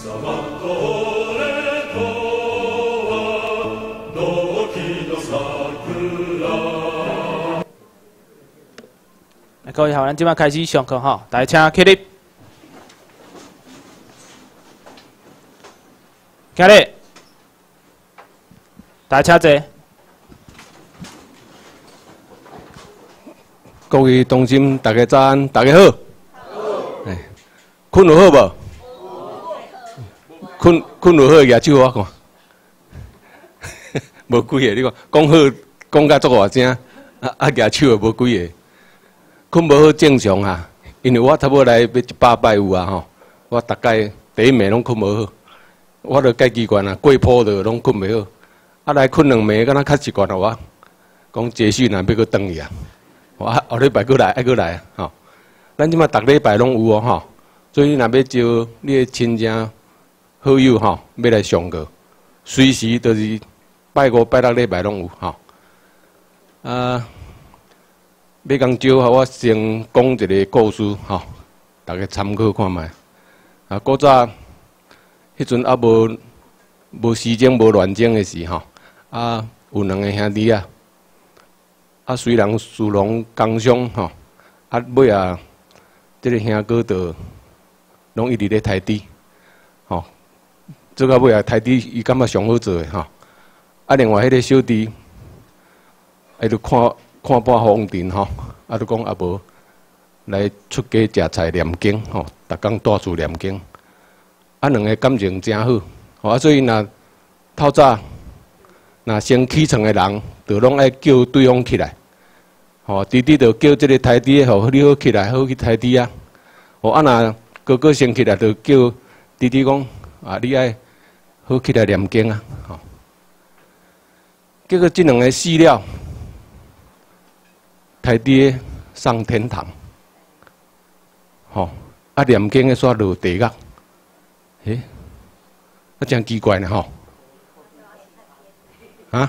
各位好，咱即摆开始上课吼，大家请起立，起立，大家请坐。 各位同心，大家早安，大家好。哎，困有好无？困有好，举手我看。无几个，你看讲好，讲甲足大声，举手的无几个。困无好正常啊，因为我差不多来要100摆有啊吼。我大概第一暝拢困无好，我著介奇怪啊，过坡的拢困袂好。啊来困2暝，敢若较习惯了我。讲继续若要搁转去啊。后礼拜搁来，爱搁来啊！吼，咱即马逐礼拜拢有哦吼，所以你若要招你的亲戚好友吼，要来上课，随时都是拜5、拜6礼拜拢有吼。要讲招，我先讲一个故事吼，大家参考看卖。古早迄阵还无时间、无乱争的时吼，有2个兄弟啊。虽然属农工商吼，尾啊，这个兄哥就拢一直咧抬猪，吼，做到尾啊抬猪伊感觉上好做诶吼。另外迄个小弟，伊就看半风尘吼，就讲无来出家食菜念经吼，逐工带厝念经。2个感情真好，吼所以若透早。若先起床的人，就拢爱叫对方起来，吼，弟弟就叫这个抬猪的，吼，你好起来，好去抬猪啊。吼，若哥哥先起来，就叫弟弟讲，你爱好起来念经啊，吼。结果这2个死了，抬猪的上天堂，吼，念经的煞落地狱，真奇怪呢，吼。啊？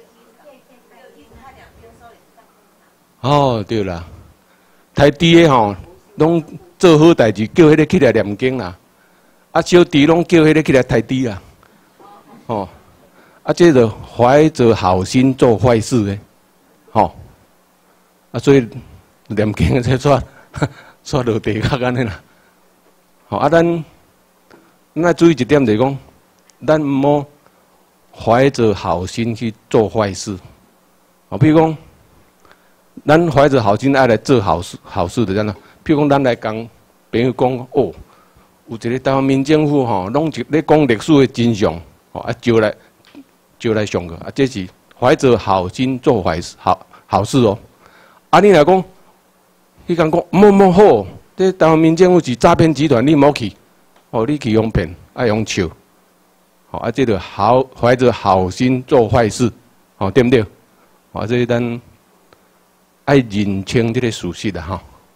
哦，对啦，抬猪的吼，拢做好代志，叫迄个起来念经啦。小弟拢叫迄个起来抬猪啦。哦，这就怀着好心做坏事的，吼。所以念经的才煞落地狱安尼啦。吼，咱爱注意一点就是讲，咱毋好。怀着好心去做坏事，比如讲，咱怀着好心爱来做好事的，怎样？譬如讲，咱来讲，朋友讲哦，有一个台湾民政府吼，拢咧讲历史的真相，招来上课，这是怀着好心做好事哦。你若讲，你讲莫好，这台湾民政府是诈骗集团，你莫去，你去用骗，爱用笑。这个怀着好心做坏事，对不对？所以咱爱认清这个事实啦，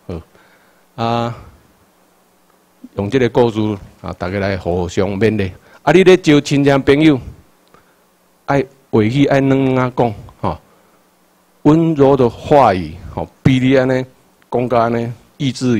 用这个故事大家来互相勉励。你咧招亲戚朋友，爱话语爱软讲，温柔的话语，比你安尼讲甲安尼义正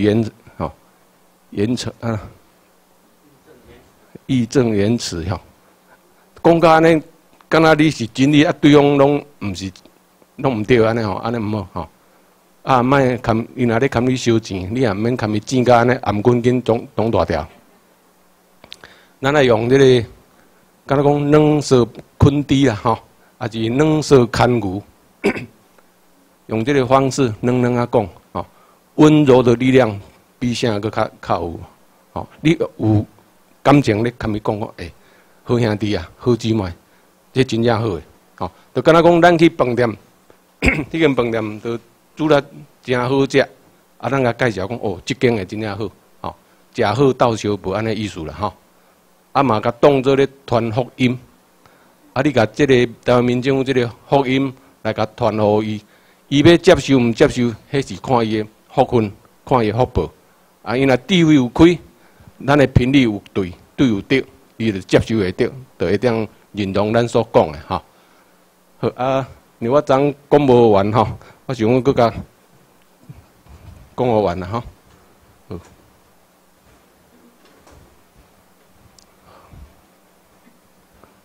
言辞，讲甲安尼，敢若你是真理，对方拢毋对安尼吼，安尼毋好吼。莫含伊若咧含你收钱，你也免含伊钱甲安尼颔棍紧拢大条。咱来用这个，敢若讲软色捆猪啦吼，也是软色牵牛，用这个方式软啊讲，温柔的力量比啥搁较有，你有感情咧含伊讲好兄弟啊，好姊妹，这真正好诶。就敢若讲咱去饭店，迄间饭店就煮了真好食，咱甲介绍讲这间诶真正好，食好斗相报安尼意思啦吼。嘛甲当做咧传福音，你甲即个台湾民政府即个福音来甲传互伊，伊要接受毋接受，迄是看伊诶福分，看伊诶福报。伊若智慧有开，咱诶频率有对有对。伊就接受会到，就会当认同咱所讲的吼。好因为我昨讲无完吼，我想讲搁甲讲完啦吼。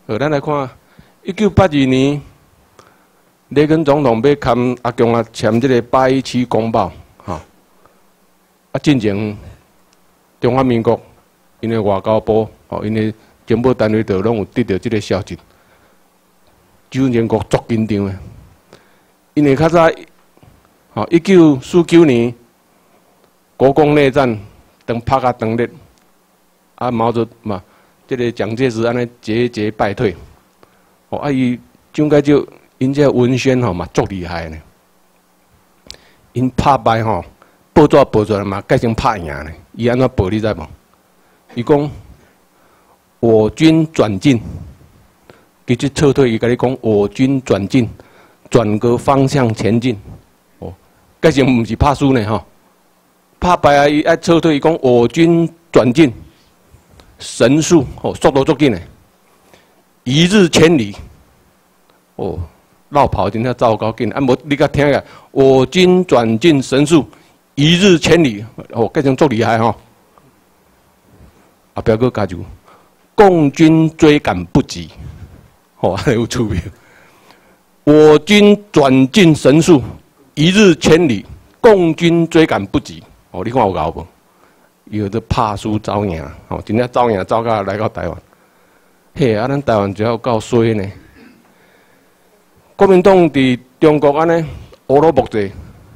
好，咱来看1982年，雷根总统要签阿强啊签这个817公报，哈，啊，进前中华民国因的外交部，吼，因的情报单位都拢有得到这个消息，中国足紧张的，因为较早，吼，1949年国共内战当拍甲当烈，啊，毛泽嘛，这个蒋介石安尼节节败退，哦，啊，伊蒋介石因这文宣吼嘛足厉害呢，因拍败吼，报纸报出来嘛，改成拍赢呢，伊安怎报你知无？伊讲我军转进，其实撤退，伊甲你讲我军转进，转个方向前进，哦，改成毋是拍输呢吼，拍败啊，伊爱撤退，伊讲我军转进，神速，哦，速度足紧呢，一日千里，哦，绕跑真正走够紧，啊，无你甲听个，我军转进神速，一日千里，哦，改成足厉害吼。后壁佫加入，共军追赶不及，哦，还有趣味。我军转进神速，一日千里，共军追赶不及。哦，你看有够无？有的拍输走赢，哦，真正走赢走到来到台湾。嘿，啊，咱台湾只要够衰呢。国民党伫中国安尼乌鲁木齐，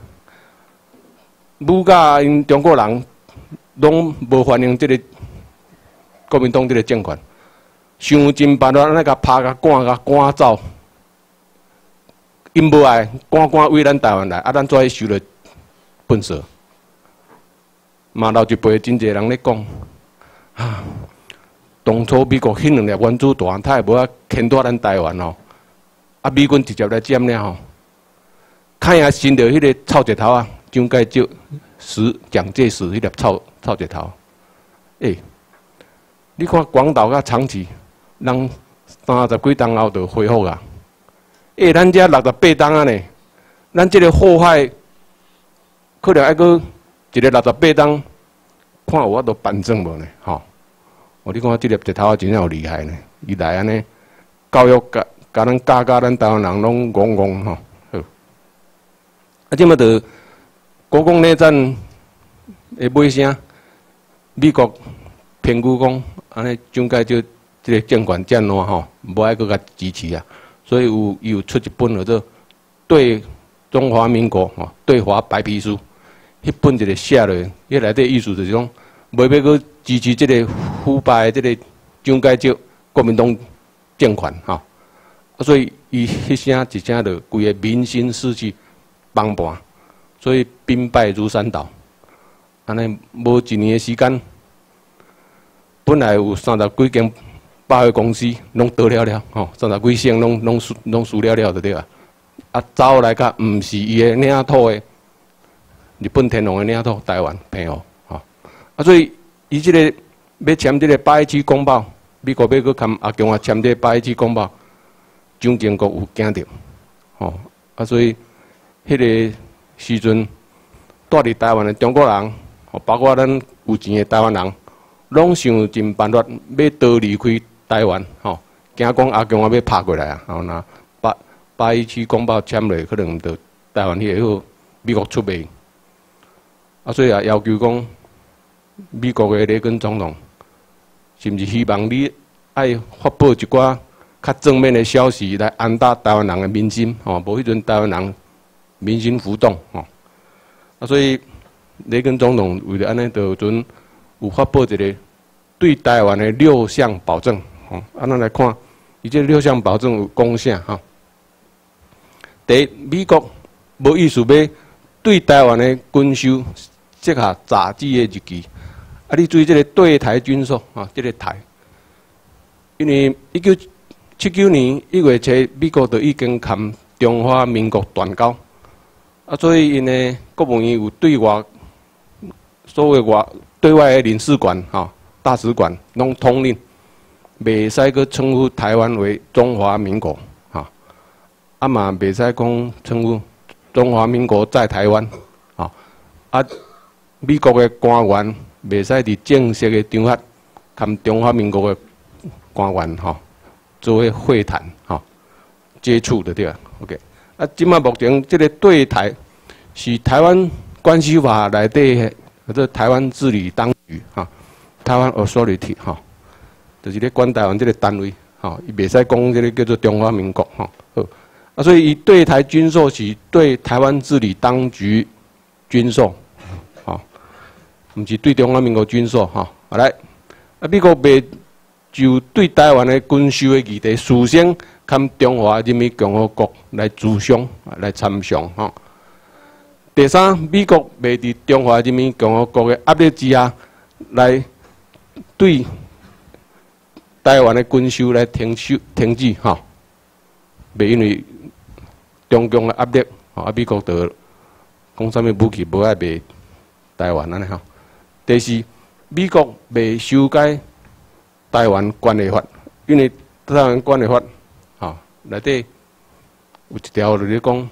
武甲因中国人拢无欢迎这个。国民党这个政权，想尽办法安尼甲拍甲赶走，因无爱赶为咱台湾来，啊，咱怎受了本色？嘛，老一辈真侪人咧讲，啊，当初美国迄两粒原子弹，他也无啊牵拖咱台湾哦，啊，美军直接来占了吼，看也新着迄个臭石头啊，蒋介石、蒋介石迄粒臭石头，欸。你看广岛甲长崎，人30几冬后就恢复啊！咱遮68冬啊呢，咱这个祸害可能还阁一个68冬，看有法度办正无呢？吼！哦，你看这粒石头真正有厉害呢，伊来安尼教育甲咱教咱台湾人拢戆戆吼。好，啊，即么着国共内战的尾声，美国评估讲。安尼，蒋介石这个政权战乱吼，无爱搁甲支持啊，所以有出一本叫做《对中华民国对华白皮书》，迄本一个写落，迄内底意思就是讲，袂要搁支持这个腐败的这个蒋介石国民党政权吼，啊，所以伊迄声一声就规个民心失去帮盘，所以兵败如山倒，安尼无一年的时间。本来有30几间百货公司拢倒了吼，30几省拢输了就对啊。啊，走来甲毋是伊的领土的日本天皇的领土台湾平和吼。啊，所以伊即个要签即个817公报，美国要搁签阿强签这817公报，蒋经国有惊着吼。啊，所以迄个时阵住伫台湾的中国人，包括咱有钱的台湾人。拢想尽办法要逃离开台湾，吼，惊讲阿强要拍过来啊，吼，那817公报签落，可能就台湾迄个美国出卖，啊，所以也要求讲美国的雷根总统，是毋是希望你爱发布一寡较正面的消息来安打台湾人的民心，吼，无迄阵台湾人民心浮动，吼，啊，所以雷根总统为了安尼，就准。有发布一个对台湾的6项保证，吼，啊，咱来看，伊这6项保证有讲啥吼？第一，美国无意思要对台湾的军售设下炸子的日期，啊，你注意这个对台军售啊，这个台，因为1979年1月7日，美国就已经跟中华民国断交，啊，所以因的国务院有对外所谓对外的领事馆、大使馆拢通令，袂使阁称呼台湾为中华民国，啊嘛袂使讲称呼中华民国在台湾，啊，美国的官员袂使伫正式的场合，跟中华民国的官员作为会谈接触的对吧 ？OK， 啊，即马目前这个对台是台湾关系法内底这台湾治理当局台湾 authority 就是咧管台湾这个单位伊袂使讲这个叫做中华民国好，所以伊对台军售是对台湾治理当局军售，毋是对中华民国军售来，美国袂就对台湾的军售的议题，事先跟中华人民共和国来磋商、来参详第三，美国袂伫中华人民共和国的压力之下，来对台湾的军售来停止袂因为中共的压力美国就讲啥物武器无爱卖台湾安尼第四，美国袂修改台湾关系法，因为台湾关系法内底有一条就是讲，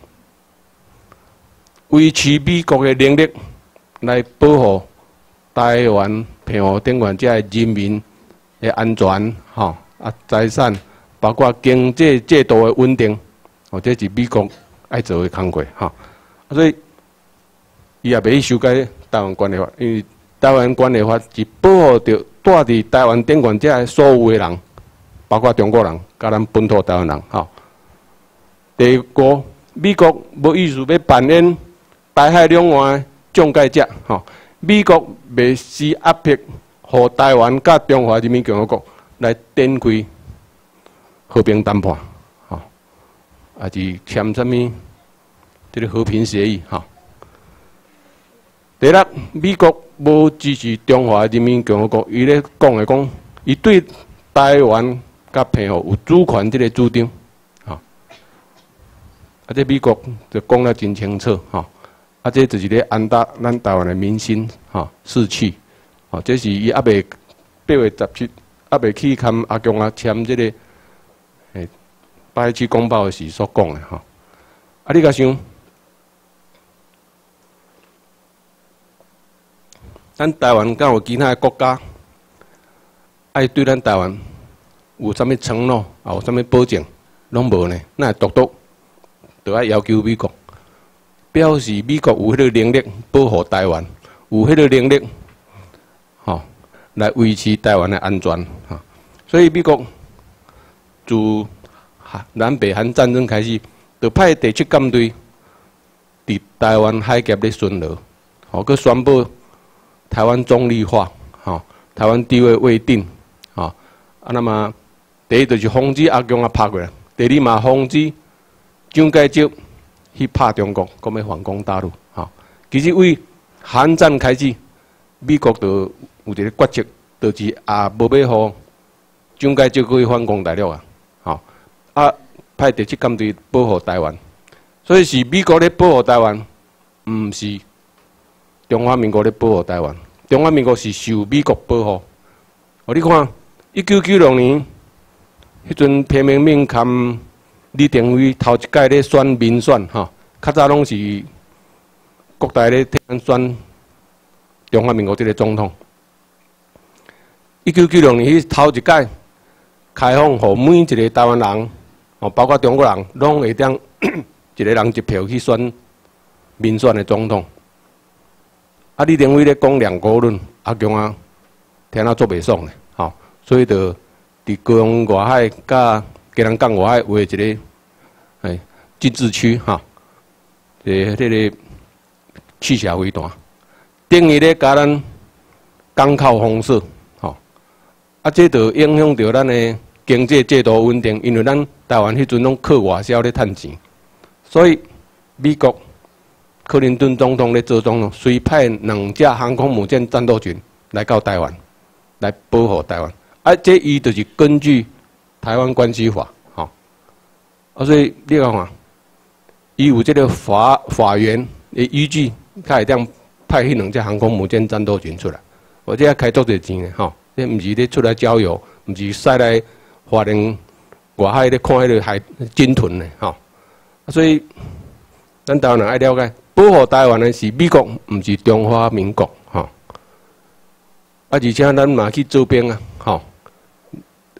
维持美国的能力来保护台湾平和顶岸遮的人民的安全财产，包括经济制度的稳定，这是美国爱做的工作所以伊也袂去修改台湾关系法，因为台湾关系法是保护着住伫台湾顶岸遮的所有的人，包括中国人、甲咱本土台湾人第五，美国无意思要扮演台海两岸的中介者美国袂施压迫，互台湾甲中华人民共和国来展开和平谈判还是签啥物这个和平协议第六，美国无支持中华人民共和国，伊咧讲，伊对台湾甲平和有主权这个主张这美国就讲得真清楚这就是咧安达咱台湾的民心士气这是伊未8月17未去跟阿强签这个8·17公报时所讲的你甲想，咱台湾敢有其他的国家爱对咱台湾有啥物承诺，有啥物保证，拢无呢？那独独就爱要求美国，表示美国有迄个能力保护台湾，有迄个能力，来维持台湾的安全所以美国自南北韩战争开始，就派第7舰队伫台湾海峡咧巡逻，佮宣布台湾中立化，台湾地位未定，那么第一就是防止阿强拍过来，第二嘛防止蒋介石去拍中国，讲要反攻大陆。其实为韩战开始，美国就有一个决策，就是无要互蒋介石去反攻大陆派第7舰队保护台湾，所以是美国咧保护台湾，毋是中华民国咧保护台湾。中华民国是受美国保护。你看，1996年迄阵皮明敏含李登辉头一届咧选民选较早拢是国台咧替咱选中华民国这个总统。1996年迄头一届开放，互每一个台湾人，包括中国人，拢会当一个人一票去选民选的总统。李登辉咧讲两国论，阿强听做袂爽咧，所以就伫高雄外海甲基隆港外海画一个禁制区迄个汽车飞弹，等于咧甲咱港口封锁，这就影响到咱的经济制度稳定，因为咱台湾迄阵拢靠外销咧趁钱，所以美国克林顿总统咧做总统，随派2架航空母舰战斗群来到台湾，来保护台湾。这伊就是根据台湾关系法，所以你看，伊有这个法源的依据，才会当派迄2架航空母舰战斗群出来。我这开足侪钱的这毋是咧出来郊游，毋是驶来华人外海咧看迄个海鲸豚的所以咱台湾人爱了解。保护台湾的是美国，毋是中华民国而且咱嘛去做兵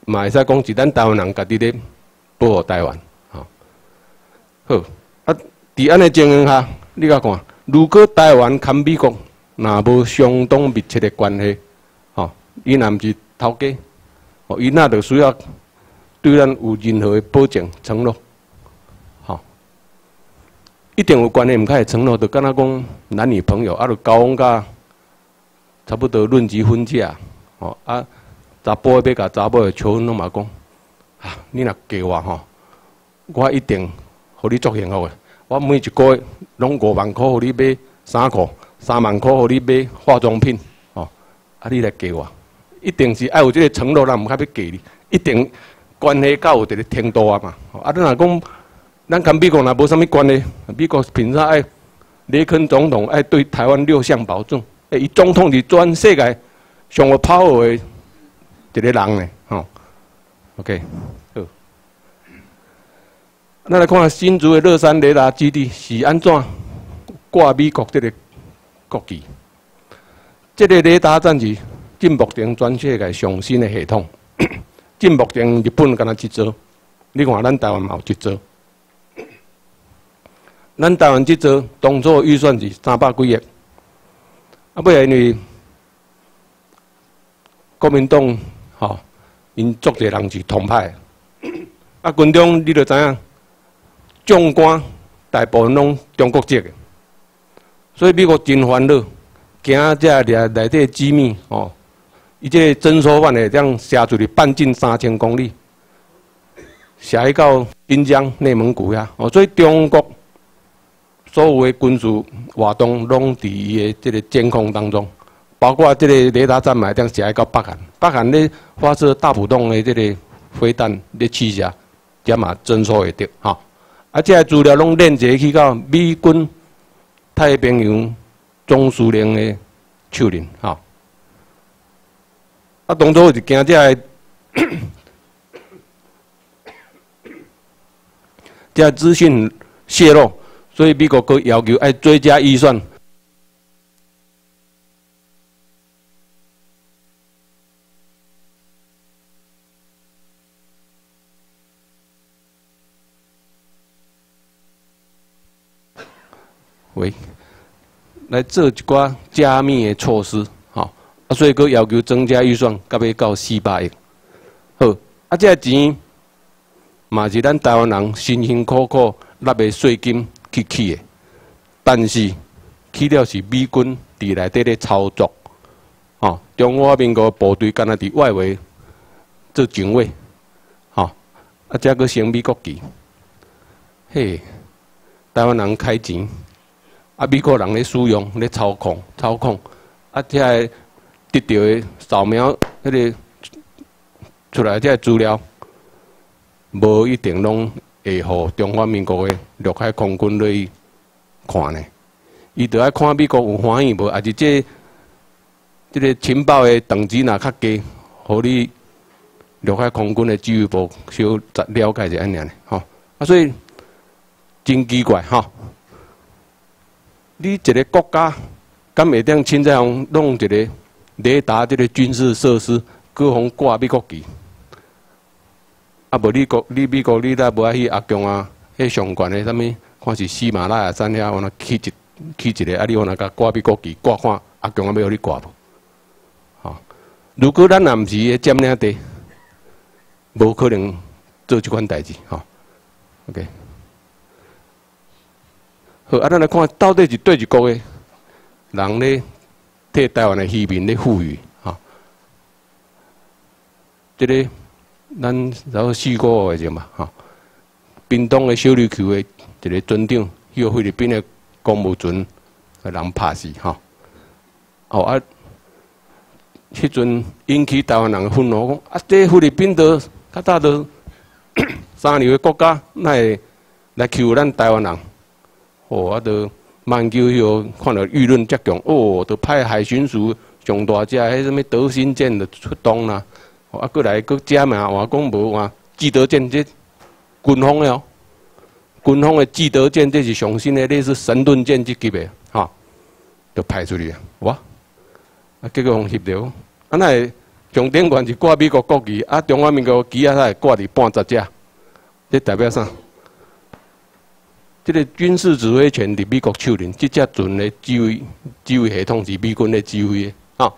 嘛会使讲是咱台湾人家己咧保护台湾，吼。好，啊，伫安尼情形下，你甲看，如果台湾跟美国若无相当密切的关系，吼，伊若毋是头家，吼，伊那就需要对咱有任何的保证承诺，吼，一定有关系，毋较会承诺，就敢若讲男女朋友，啊，就交往甲差不多论及婚嫁，吼，啊，查甫的要甲查某的求婚，拢嘛讲，啊，你若嫁我吼，我一定互你足幸福的，我每一个月拢5万块互你买衫裤，3万块互你买化妆品，吼，啊，你来嫁我，一定是爱有这个承诺，人毋较要嫁你，一定关系到有一个程度啊嘛，啊，你若讲咱跟美国若无啥物关系，美国凭啥爱雷肯总统爱对台湾6项保证？伊总统是全世界上有 power 的一个人呢，吼 ，OK， 好。咱来看新竹的乐山雷达基地是安怎挂美国这个国旗？这个雷达站是进目前全世界上新的系统。进目前日本敢若一座，你看咱台湾嘛有一座。咱台湾这座当初预算是300几亿。啊，尾来因为国民党吼，因足侪人是统派，啊，军中你着知影，将官大部分拢中国籍的，所以美国真烦恼，惊这内底机密吼，伊这侦收犯会当射出去半径3000公里，射去到新疆、内蒙古遐，哦，所以中国所有的军事活动拢伫伊的这个监控当中，包括这个雷达站嘛，会当射到北韩。北韩咧发射大浦洞的这个飞弹咧试射，这嘛侦收会得吼。啊，这些资料拢链接去到美军太平洋总司令的手里吼。啊，当初是惊这这资讯泄露。所以美国阁要求爱追加预算，来做一寡加密的措施，吼，啊，所以阁要求增加预算，到要到400亿。好，啊，这钱嘛是咱台湾人辛辛苦苦纳的税金。去的，但是去了是美军伫内底咧操作，吼，中华民国部队敢若伫外围做警卫，吼，啊，则阁升美国旗，嘿，台湾人开钱，啊，美国人咧使用咧操控，啊，这得到的扫描迄个出来这资料，无一定拢。会互中华民国的陆海空军去看呢？伊着爱看美国有欢喜无，还是这个情报的等级若较低，互你陆海空军的指挥部小了解一下安尼呢？吼，啊，所以真奇怪吼。你一个国家敢会当凊彩互弄一个雷达这个军事设施，搁互挂美国旗？啊，无你美国你若无爱去阿强啊，迄上悬的啥物，看是喜马拉雅山遐，我那起一个，啊，你往那甲挂美国旗，挂看阿强啊要互你挂无？吼，如果咱若毋是迄占领地，无可能做即款代志，吼。OK， 好，啊，咱来看到底是对一国的人咧替台湾的渔民咧富裕，吼，这个。咱然后4个月前嘛，吼，屏东的小琉球的一个船长，迄个菲律宾的公务船，人拍死，吼，哦啊，迄阵引起台湾人愤怒，讲啊，这菲律宾的较早的三流的国家，那会来欺咱台湾人，哦，啊，就慢久迄个看到舆论遮强，哦，就派海巡署上大只迄什么德新舰的出动啦。啊，过来，搁加嘛，话讲无话，基德舰这军方的哦，军方的基德舰这是上新的，类似神盾舰这级别，哈，就派出去啊，哇，啊，结果互翕着，啊，那上顶悬是挂美国国旗，啊，中华民国旗啊，才会挂伫半十只，这代表啥？这个军事指挥权伫美国手里，这只船的指挥系统是美军的指挥的，啊。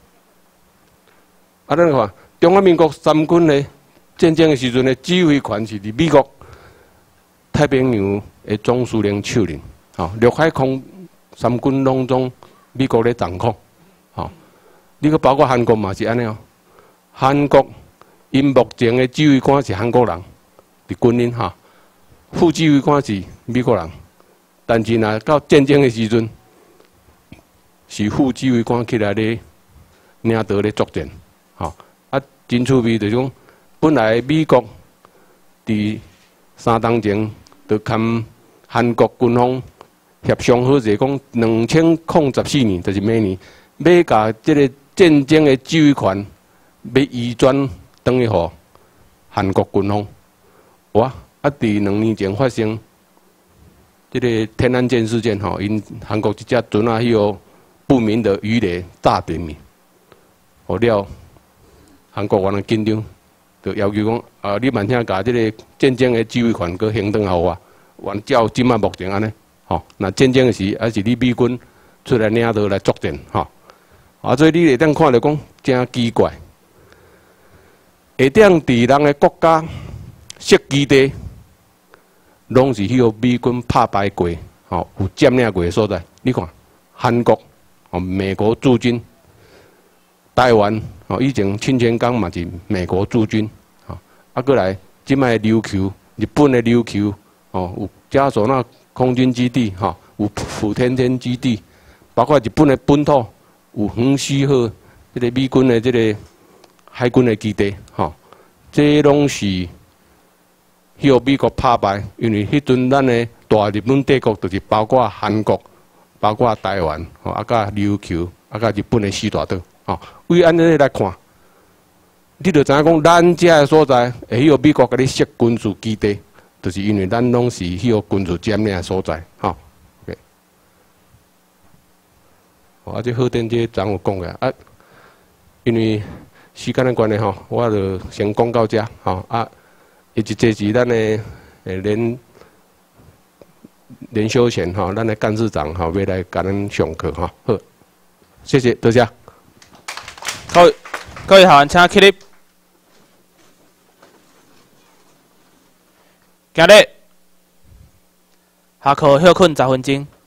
啊，咱看中华民国三军的战争的时阵的指挥权是伫美国太平洋的总司令手里，啊，陆海空三军拢总美国咧掌控，啊，你个包括韩国嘛是安尼哦，韩国因目前的指挥官是韩国人，伫军营哈。副指挥官是美国人，但是若到战争的时阵，是副指挥官起来咧领导咧作战，吼、啊，真趣味就是讲，本来美国伫3冬前就跟韩国军方协商好势，讲2014年，就是明年，要甲即个战争的指挥权要移转转去互韩国军方，哇！啊！伫2年前发生这个天安舰事件吼，因韩国一只船啊，迄个不明的鱼雷炸沉去，互了韩国原来紧张，就要求讲啊，你慢些甲这个战争的指挥权搁行转互我，原照即卖目前安尼，吼，那战争的时还是你美军出来领导来作战，吼，啊，所以你会当看到讲真奇怪，会当伫人的国家设基地。拢是迄个美军拍败过，吼有占领过的所在。你看，韩国、哦美国驻军，台湾哦以前清泉岗嘛是美国驻军，吼啊过来，即卖琉球，日本的琉球，哦有加索那空军基地，吼有福田天基地，包括日本的本土有横须贺，这个美军的这个海军的基地，吼这拢是。迄个美国拍败，因为迄阵咱的大日本帝国就是包括韩国、包括台湾，吼啊，甲琉球，啊，甲日本的四大岛，吼。为安尼来看，你就知影讲，咱遮的所在，会迄个美国甲你设军事基地，就是因为咱拢是迄个军事占领的所在，吼。OK， 啊，这好点这昨有讲个啊，因为时间的关系吼，我就先讲到遮，吼啊。以及这是咱的连休前哈，咱的干事长哈，要来甲咱上课哈。好，谢谢大家。 各位学员请起立。今日下课休困10分钟。